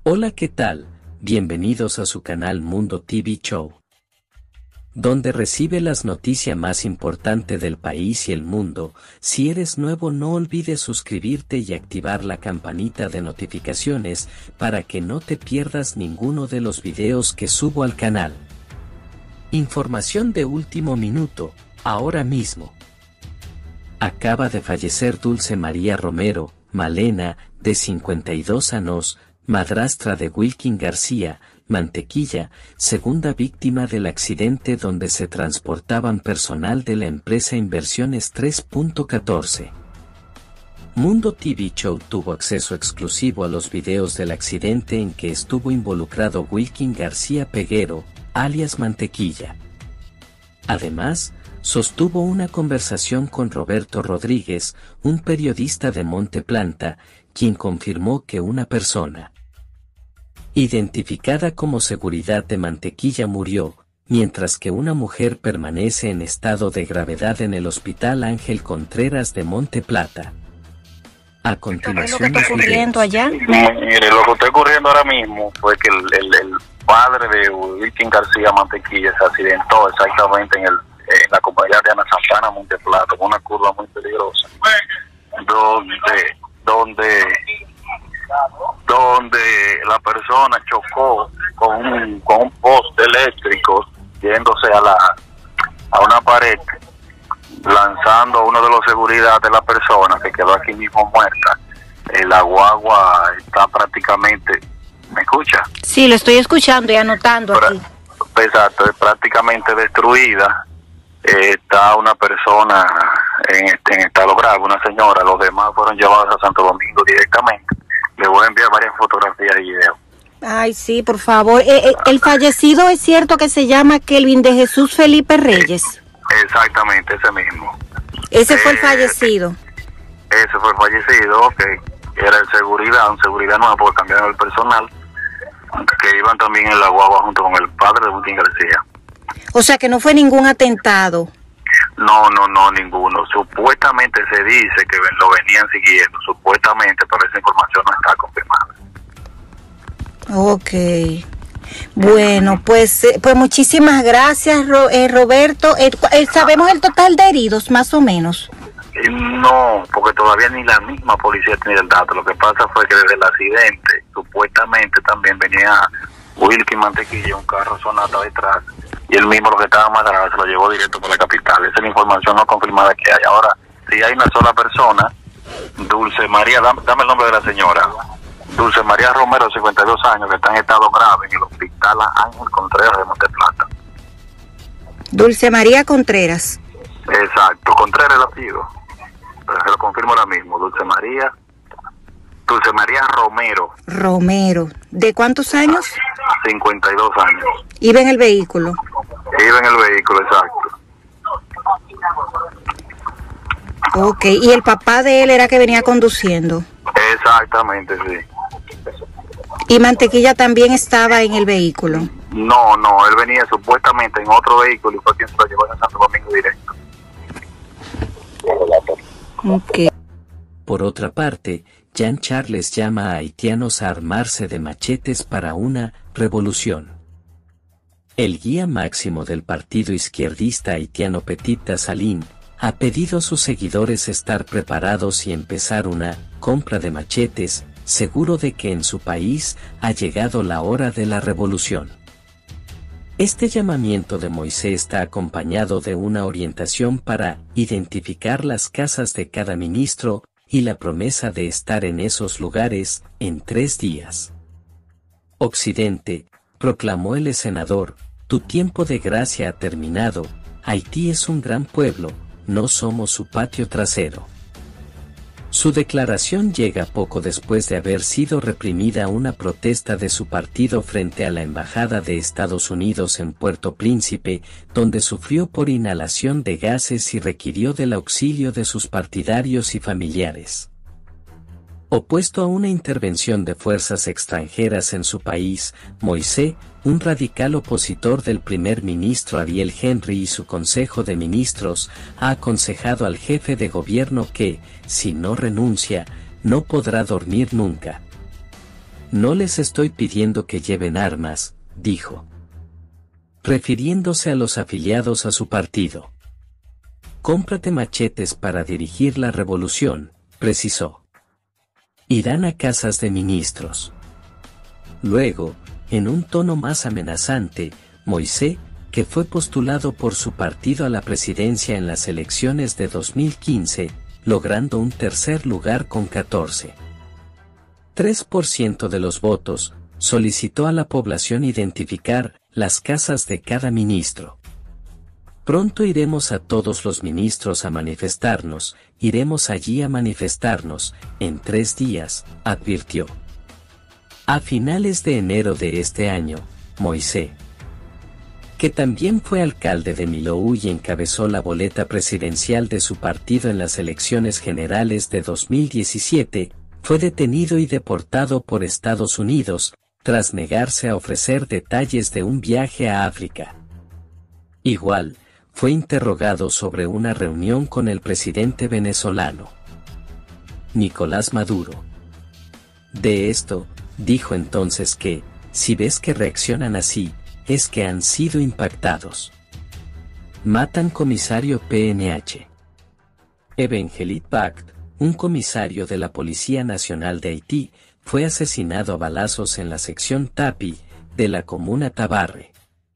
Hola, ¿qué tal? Bienvenidos a su canal Mundo TV Show, donde recibe las noticias más importantes del país y el mundo. Si eres nuevo, no olvides suscribirte y activar la campanita de notificaciones para que no te pierdas ninguno de los videos que subo al canal. Información de último minuto, ahora mismo. Acaba de fallecer Dulce María Romero Malena, de 52 años, madrastra de Wilkin García Mantequilla, segunda víctima del accidente donde se transportaban personal de la empresa Inversiones 3.14. Mundo TV Show tuvo acceso exclusivo a los videos del accidente en que estuvo involucrado Wilkin García Peguero, alias Mantequilla. Además, sostuvo una conversación con Roberto Rodríguez, un periodista de Monte Plata, quien confirmó que una persona identificada como seguridad de Mantequilla murió, mientras que una mujer permanece en estado de gravedad en el Hospital Ángel Contreras de Monte Plata. A continuación, ¿qué está ocurriendo allá? Mire, lo que está ocurriendo ahora mismo fue que el padre de Wilkin García Mantequilla se accidentó exactamente en la comunidad de Ana Santana, Monte Plata, con una curva muy peligrosa, donde la persona chocó con un poste eléctrico yéndose a una pared, lanzando a uno de los seguridad de la persona, que quedó aquí mismo muerta. La guagua está prácticamente... ¿Me escucha? Sí, lo estoy escuchando y anotando aquí. Exacto, es prácticamente destruida. Está una persona en estado grave, una señora. Los demás fueron llevados a Santo Domingo directamente. Le voy a enviar varias fotografías y videos. Ay, sí, por favor. El fallecido es cierto que se llama Kelvin de Jesús Felipe Reyes. Exactamente, ese mismo. Ese fue el fallecido. Ese fue el fallecido, que era el seguridad, un seguridad nuevo, porque cambiaron el personal, que iban también en la guagua junto con el padre de Wilkin García. O sea que no fue ningún atentado. No, ninguno. Supuestamente se dice que lo venían siguiendo, supuestamente, pero esa información no está confirmada. Ok. Bueno, pues muchísimas gracias, Roberto. ¿Sabemos el total de heridos, más o menos? No, porque todavía ni la misma policía tiene el dato. Lo que pasa fue que desde el accidente, supuestamente también venía Wilkin Mantequilla, un carro Sonata detrás, y él mismo, lo que estaba más grave, se lo llevó directo por la capital. Esa es la información no confirmada que hay. Ahora, si hay una sola persona, Dulce María, dame el nombre de la señora, Dulce María Romero, 52 años, que está en estado grave en el Hospital Ángel Contreras de Monte Plata. Dulce María Contreras. Exacto, Contreras el apellido. Pero se lo confirmo ahora mismo, Dulce María Romero. Romero. ¿De cuántos años? 52 años. Iba en el vehículo. Iba en el vehículo, exacto. Ok, y el papá de él era que venía conduciendo. Exactamente, sí. ¿Y Mantequilla también estaba en el vehículo? No, él venía supuestamente en otro vehículo y fue quien se lo llevó a Santo Domingo directo. Ok. Por otra parte, Jean Charles llama a haitianos a armarse de machetes para una revolución. El guía máximo del partido izquierdista haitiano Petit Tassalin ha pedido a sus seguidores estar preparados y empezar una compra de machetes, seguro de que en su país ha llegado la hora de la revolución. Este llamamiento de Moisés está acompañado de una orientación para identificar las casas de cada ministro y la promesa de estar en esos lugares en 3 días. Occidente, proclamó el senador, tu tiempo de gracia ha terminado. Haití es un gran pueblo, no somos su patio trasero. Su declaración llega poco después de haber sido reprimida una protesta de su partido frente a la Embajada de Estados Unidos en Puerto Príncipe, donde sufrió por inhalación de gases y requirió del auxilio de sus partidarios y familiares. Opuesto a una intervención de fuerzas extranjeras en su país, Moisés, un radical opositor del primer ministro Ariel Henry y su Consejo de Ministros, ha aconsejado al jefe de gobierno que, si no renuncia, no podrá dormir nunca. No les estoy pidiendo que lleven armas, dijo, refiriéndose a los afiliados a su partido. Cómprate machetes para dirigir la revolución, precisó. Irán a casas de ministros. Luego, en un tono más amenazante, Moisés, que fue postulado por su partido a la presidencia en las elecciones de 2015, logrando un tercer lugar con 14,3% de los votos, solicitó a la población identificar las casas de cada ministro. Pronto iremos a todos los ministros a manifestarnos, iremos allí a manifestarnos, en 3 días, advirtió. A finales de enero de este año, Moisés, que también fue alcalde de Milou y encabezó la boleta presidencial de su partido en las elecciones generales de 2017, fue detenido y deportado por Estados Unidos, tras negarse a ofrecer detalles de un viaje a África. Igual, fue interrogado sobre una reunión con el presidente venezolano Nicolás Maduro. De esto, dijo entonces que, si ves que reaccionan así, es que han sido impactados. Matan comisario PNH. Evangelit Bacht, un comisario de la Policía Nacional de Haití, fue asesinado a balazos en la sección Tapi, de la comuna Tabarre,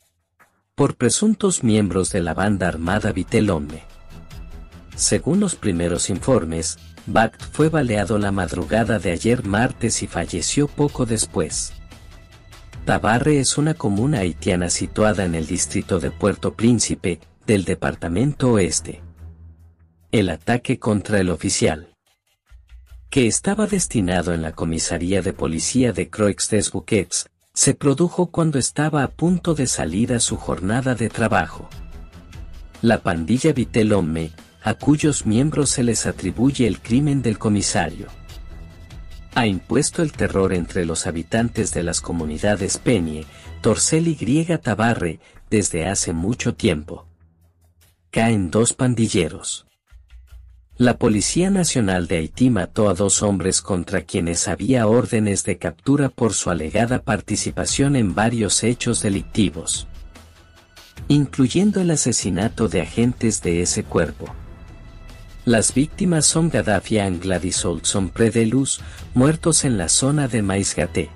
por presuntos miembros de la banda armada Vitelhomme. Según los primeros informes, Bacht fue baleado la madrugada de ayer martes y falleció poco después. Tabarre es una comuna haitiana situada en el distrito de Puerto Príncipe, del departamento Oeste. El ataque contra el oficial, que estaba destinado en la comisaría de policía de Croix-des-Bouquets, se produjo cuando estaba a punto de salir a su jornada de trabajo. La pandilla Vitelhomme, a cuyos miembros se les atribuye el crimen del comisario, ha impuesto el terror entre los habitantes de las comunidades Peñe, Torcel y Tabarre, desde hace mucho tiempo. Caen 2 pandilleros. La Policía Nacional de Haití mató a 2 hombres contra quienes había órdenes de captura por su alegada participación en varios hechos delictivos, incluyendo el asesinato de agentes de ese cuerpo. Las víctimas son Gaddafi y Gladys Olson Predelus, muertos en la zona de Maizgaté.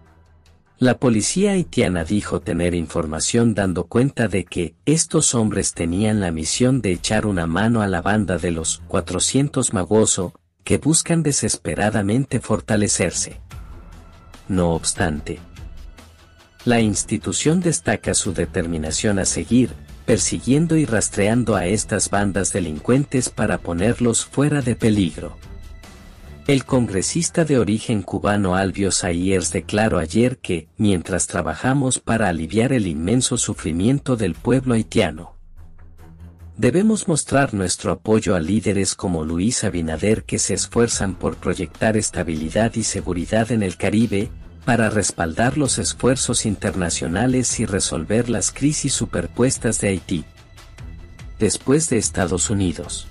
La policía haitiana dijo tener información dando cuenta de que estos hombres tenían la misión de echar una mano a la banda de los 400 Magoso, que buscan desesperadamente fortalecerse. No obstante, la institución destaca su determinación a seguir persiguiendo y rastreando a estas bandas delincuentes para ponerlos fuera de peligro. El congresista de origen cubano Alvio Sayers declaró ayer que, mientras trabajamos para aliviar el inmenso sufrimiento del pueblo haitiano, debemos mostrar nuestro apoyo a líderes como Luis Abinader que se esfuerzan por proyectar estabilidad y seguridad en el Caribe, para respaldar los esfuerzos internacionales y resolver las crisis superpuestas de Haití. Después de Estados Unidos,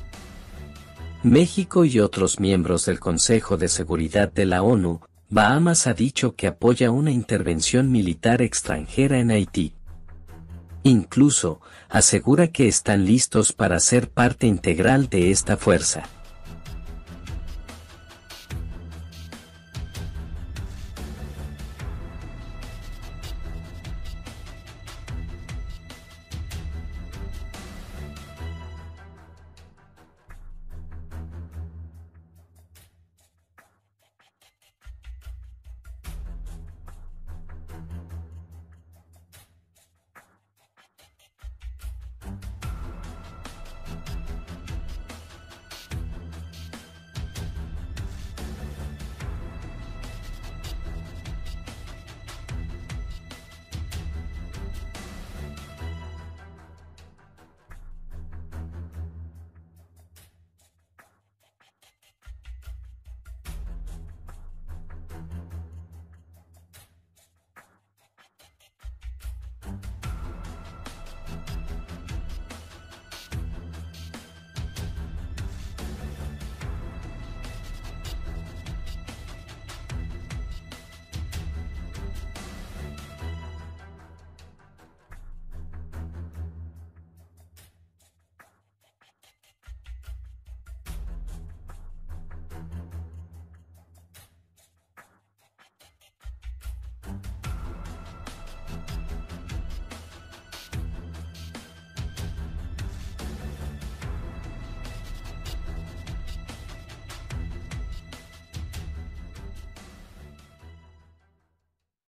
México y otros miembros del Consejo de Seguridad de la ONU, Bahamas ha dicho que apoya una intervención militar extranjera en Haití. Incluso, asegura que están listos para ser parte integral de esta fuerza.